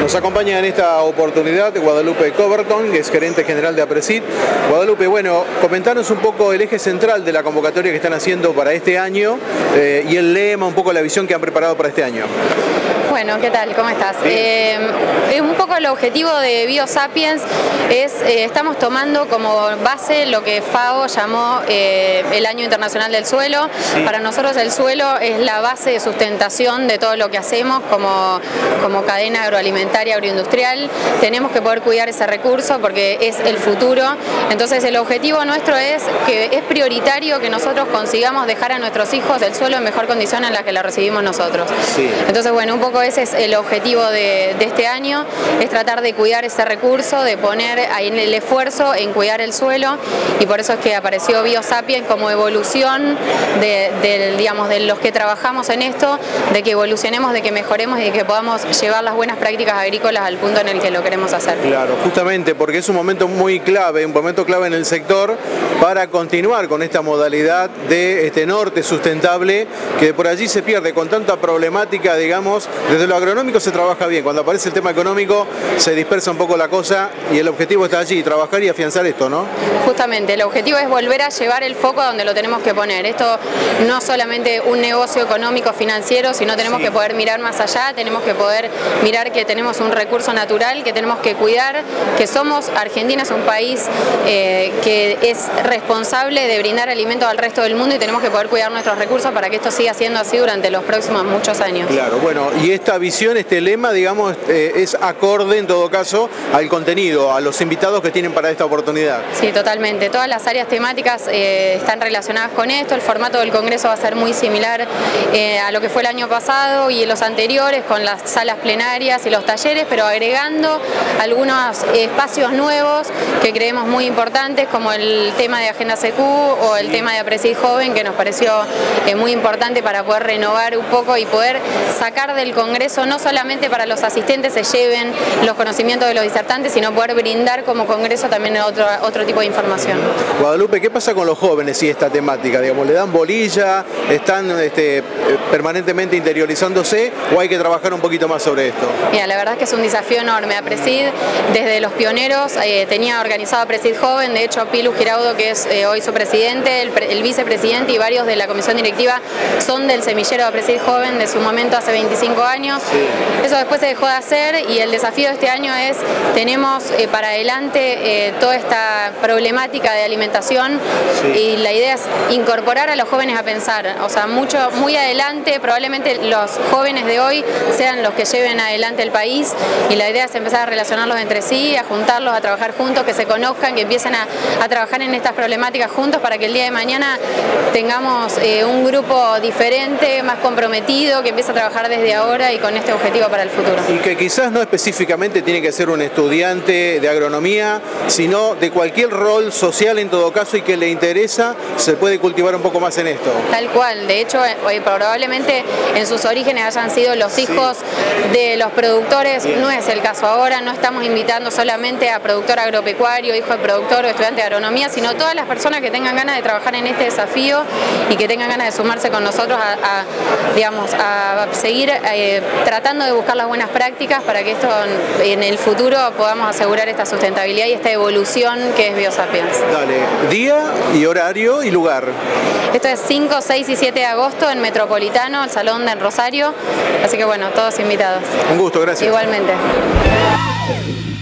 Nos acompaña en esta oportunidad Guadalupe Coberton, que es gerente general de APRESID. Guadalupe, bueno, comentanos un poco el eje central de la convocatoria que están haciendo para este año y el lema, un poco la visión que han preparado para este año. Bueno, ¿qué tal? ¿Cómo estás? Un poco el objetivo de Biosapiens es, estamos tomando como base lo que FAO llamó el Año Internacional del Suelo. Sí. Para nosotros el suelo es la base de sustentación de todo lo que hacemos como cadena agroalimentaria, agroindustrial. Tenemos que poder cuidar ese recurso porque es el futuro. Entonces el objetivo nuestro es que es prioritario que nosotros consigamos dejar a nuestros hijos el suelo en mejor condición en la que lo recibimos nosotros. Sí. Entonces, bueno, un poco ese es el objetivo de este año, es tratar de cuidar ese recurso, de poner ahí el esfuerzo en cuidar el suelo, y por eso es que apareció Biosapiens como evolución de los que trabajamos en esto, de que evolucionemos, de que mejoremos y de que podamos llevar las buenas prácticas agrícolas al punto en el que lo queremos hacer. Claro, justamente porque es un momento muy clave, un momento clave en el sector para continuar con esta modalidad de este norte sustentable que por allí se pierde con tanta problemática, digamos. Desde lo agronómico se trabaja bien, cuando aparece el tema económico se dispersa un poco la cosa y el objetivo está allí, trabajar y afianzar esto, ¿no? Justamente, el objetivo es volver a llevar el foco a donde lo tenemos que poner. Esto no es solamente un negocio económico financiero, sino tenemos que poder mirar más allá, tenemos que poder mirar que tenemos un recurso natural, que tenemos que cuidar, que Argentina es un país que es responsable de brindar alimentos al resto del mundo y tenemos que poder cuidar nuestros recursos para que esto siga siendo así durante los próximos muchos años. Claro, bueno, y esta visión, este lema, digamos, es acorde en todo caso al contenido, a los invitados que tienen para esta oportunidad. Sí, totalmente. Todas las áreas temáticas están relacionadas con esto. El formato del Congreso va a ser muy similar a lo que fue el año pasado y los anteriores, con las salas plenarias y los talleres, pero agregando algunos espacios nuevos que creemos muy importantes, como el tema de Agenda CQ o el tema de APRESID Joven, que nos pareció muy importante para poder renovar un poco y poder sacar del Congreso, no solamente para los asistentes se lleven los conocimientos de los disertantes, sino poder brindar como Congreso también otro tipo de información. Guadalupe, ¿qué pasa con los jóvenes y esta temática? Digamos, ¿le dan bolilla? ¿Están permanentemente interiorizándose o hay que trabajar un poquito más sobre esto? Mira, la verdad es que es un desafío enorme. APRESID, desde los pioneros, tenía organizado APRESID Joven. De hecho, Pilu Giraudo, que es hoy su presidente, el vicepresidente y varios de la comisión directiva son del semillero de APRESID Joven de su momento hace 25 años. Sí. Eso después se dejó de hacer y el desafío de este año es, tenemos para adelante toda esta problemática de alimentación. Sí. Y la idea es incorporar a los jóvenes a pensar, o sea, muy adelante, probablemente los jóvenes de hoy sean los que lleven adelante el país, y la idea es empezar a relacionarlos entre sí, a juntarlos, a trabajar juntos, que se conozcan, que empiecen a trabajar en estas problemáticas juntos para que el día de mañana tengamos un grupo diferente, más comprometido, que empiece a trabajar desde ahora y con este objetivo para el futuro. Y que quizás no específicamente tiene que ser un estudiante de agronomía, sino de cualquier rol social en todo caso y que le interesa, se puede cultivar un poco más en esto. Tal cual, de hecho probablemente en sus orígenes hayan sido los hijos de los productores. Bien. No es el caso ahora, no estamos invitando solamente a productor agropecuario, hijo de productor o estudiante de agronomía, sino todas las personas que tengan ganas de trabajar en este desafío y que tengan ganas de sumarse con nosotros a seguir tratando de buscar las buenas prácticas para que esto en el futuro podamos asegurar esta sustentabilidad y esta evolución que es Biosapiens. Dale, día y horario y lugar. Esto es 5, 6 y 7 de agosto en Metropolitano, el Salón de Rosario, así que bueno, todos invitados. Un gusto, gracias. Igualmente.